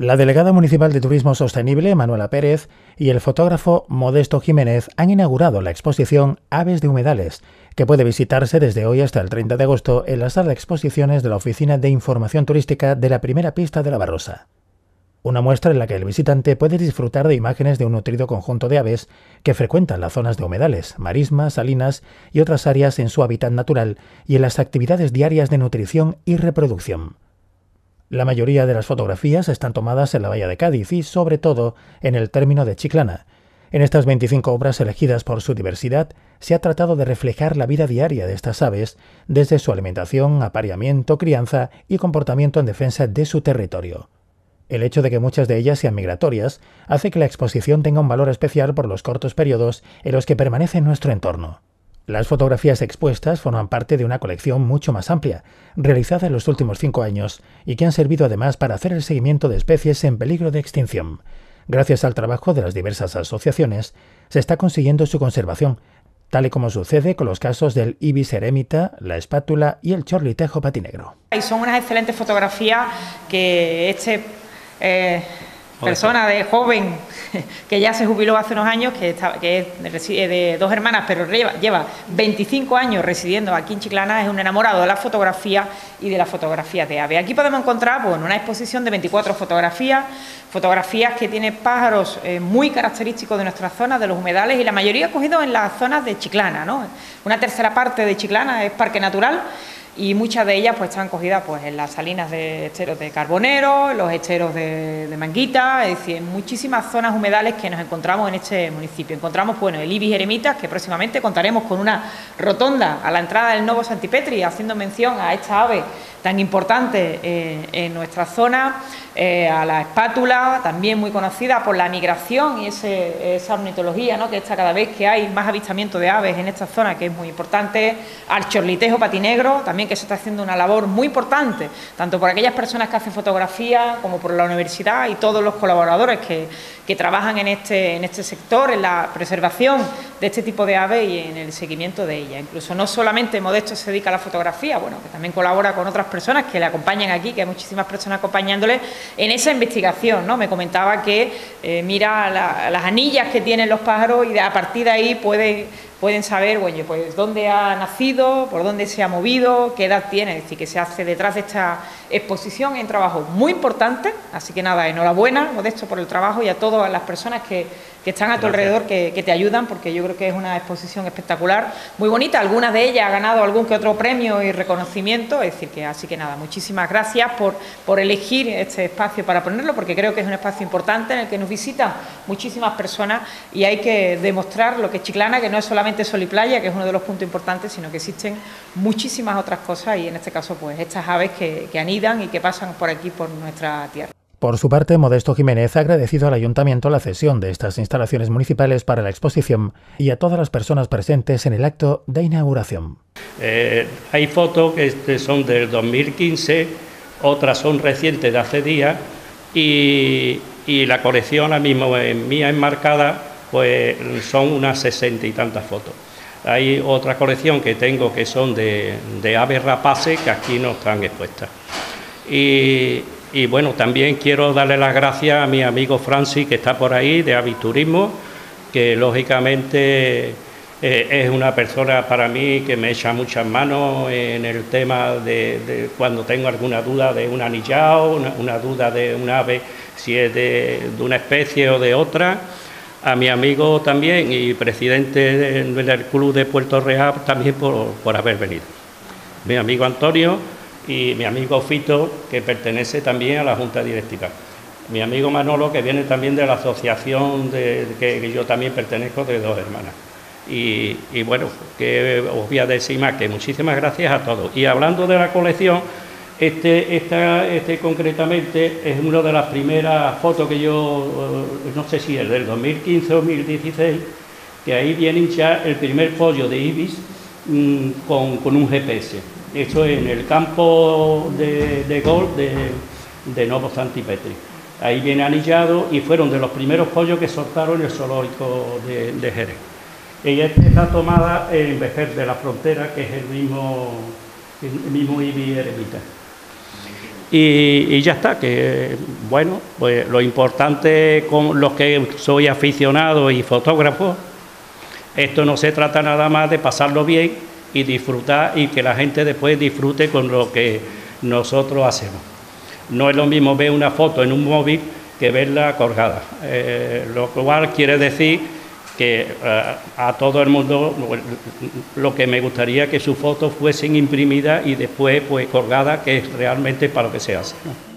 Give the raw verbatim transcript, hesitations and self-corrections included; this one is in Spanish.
La delegada municipal de Turismo Sostenible, Manuela Pérez, y el fotógrafo Modesto Jiménez han inaugurado la exposición Aves de Humedales, que puede visitarse desde hoy hasta el treinta de agosto en la sala de exposiciones de la Oficina de Información Turística de la Primera Pista de la Barrosa. Una muestra en la que el visitante puede disfrutar de imágenes de un nutrido conjunto de aves que frecuentan las zonas de humedales, marismas, salinas y otras áreas en su hábitat natural y en las actividades diarias de nutrición y reproducción. La mayoría de las fotografías están tomadas en la bahía de Cádiz y, sobre todo, en el término de Chiclana. En estas veinticinco obras elegidas por su diversidad, se ha tratado de reflejar la vida diaria de estas aves, desde su alimentación, apareamiento, crianza y comportamiento en defensa de su territorio. El hecho de que muchas de ellas sean migratorias hace que la exposición tenga un valor especial por los cortos periodos en los que permanece en nuestro entorno. Las fotografías expuestas forman parte de una colección mucho más amplia, realizada en los últimos cinco años, y que han servido además para hacer el seguimiento de especies en peligro de extinción. Gracias al trabajo de las diversas asociaciones, se está consiguiendo su conservación, tal y como sucede con los casos del ibis eremita, la espátula y el chorlitejo patinegro. Y son unas excelentes fotografías que este eh, persona de joven que ya se jubiló hace unos años, que, está, que es de, de dos hermanas, pero lleva, lleva veinticinco años residiendo aquí en Chiclana, es un enamorado de la fotografía y de las fotografías de aves. Aquí podemos encontrar bueno, una exposición de veinticuatro fotografías, fotografías que tienen pájaros eh, muy característicos de nuestras zonas, de los humedales, y la mayoría cogidos en las zonas de Chiclana, ¿no? Una tercera parte de Chiclana es parque natural, y muchas de ellas pues están cogidas pues en las salinas de esteros de Carbonero, en los esteros de, de Manguita, es decir, en muchísimas zonas humedales que nos encontramos en este municipio. Encontramos bueno, el ibis eremita, que próximamente contaremos con una rotonda a la entrada del Novo Santipetri, haciendo mención a esta ave tan importante eh, en nuestra zona, eh, a la espátula, también muy conocida por la migración y ese, esa ornitología, ¿no? que está cada vez que hay más avistamiento de aves en esta zona, que es muy importante, al chorlitejo patinegro, también que se está haciendo una labor muy importante, tanto por aquellas personas que hacen fotografía como por la universidad y todos los colaboradores que, que trabajan en este, en este sector, en la preservación de este tipo de aves y en el seguimiento de ellas. Incluso no solamente Modesto se dedica a la fotografía, bueno, que también colabora con otras personas que le acompañan aquí, que hay muchísimas personas acompañándole en esa investigación, ¿no? Me comentaba que eh, mira la, las anillas que tienen los pájaros y de, a partir de ahí puede, pueden saber, bueno, pues dónde ha nacido, por dónde se ha movido, qué edad tiene, es decir, que se hace detrás de esta exposición. Es un trabajo muy importante, así que nada, enhorabuena, Modesto, por el trabajo, y a todas las personas que, que están a tu Gracias. alrededor, que, que te ayudan, porque yo creo que es una exposición espectacular, muy bonita. Algunas de ellas ha ganado algún que otro premio y reconocimiento, es decir, que así que nada, muchísimas gracias por, por elegir este espacio para ponerlo, porque creo que es un espacio importante en el que nos visitan muchísimas personas y hay que demostrar lo que es Chiclana, que no es solamente sol y playa, que es uno de los puntos importantes, sino que existen muchísimas otras cosas, y en este caso pues estas aves que, que anidan y que pasan por aquí, por nuestra tierra. Por su parte, Modesto Jiménez ha agradecido al Ayuntamiento la cesión de estas instalaciones municipales para la exposición y a todas las personas presentes en el acto de inauguración. Eh, hay fotos que son del dos mil quince, otras son recientes de hace días, y, y la colección ahora mismo en mía enmarcada pues son unas sesenta y tantas fotos. Hay otra colección que tengo que son de, de aves rapaces que aquí no están expuestas. Y, y bueno, también quiero darle las gracias a mi amigo Francis, que está por ahí, de Aviturismo, que lógicamente eh, es una persona para mí que me echa muchas manos en el tema de, de cuando tengo alguna duda de un anillao, una, una duda de un ave, si es de, de una especie o de otra. A mi amigo también y presidente del Club de Puerto Real también por, por haber venido. Mi amigo Antonio y mi amigo Fito, que pertenece también a la Junta Directiva. Mi amigo Manolo, que viene también de la asociación de, de que, que yo también pertenezco, de Dos Hermanas. Y, y bueno, que os voy a decir más que muchísimas gracias a todos. Y hablando de la colección, Este, esta, este concretamente es una de las primeras fotos que yo, no sé si es del dos mil quince o dos mil dieciséis, que ahí viene ya el primer pollo de ibis mmm, con, con un G P S. Esto es en el campo de, de golf de, de Novo Santipetri. Ahí viene anillado y fueron de los primeros pollos que soltaron en el zoológico de, de Jerez. Ella está tomada en Vejer de la Frontera, que es el mismo, el mismo ibis eremita. Y, y ya está, que bueno, pues lo importante con los que soy aficionado y fotógrafo, esto no se trata nada más de pasarlo bien y disfrutar y que la gente después disfrute con lo que nosotros hacemos. No es lo mismo ver una foto en un móvil que verla colgada, eh, lo cual quiere decir que eh, a todo el mundo lo que me gustaría que sus fotos fuesen imprimidas y después pues colgadas, que es realmente para lo que se hace, ¿no?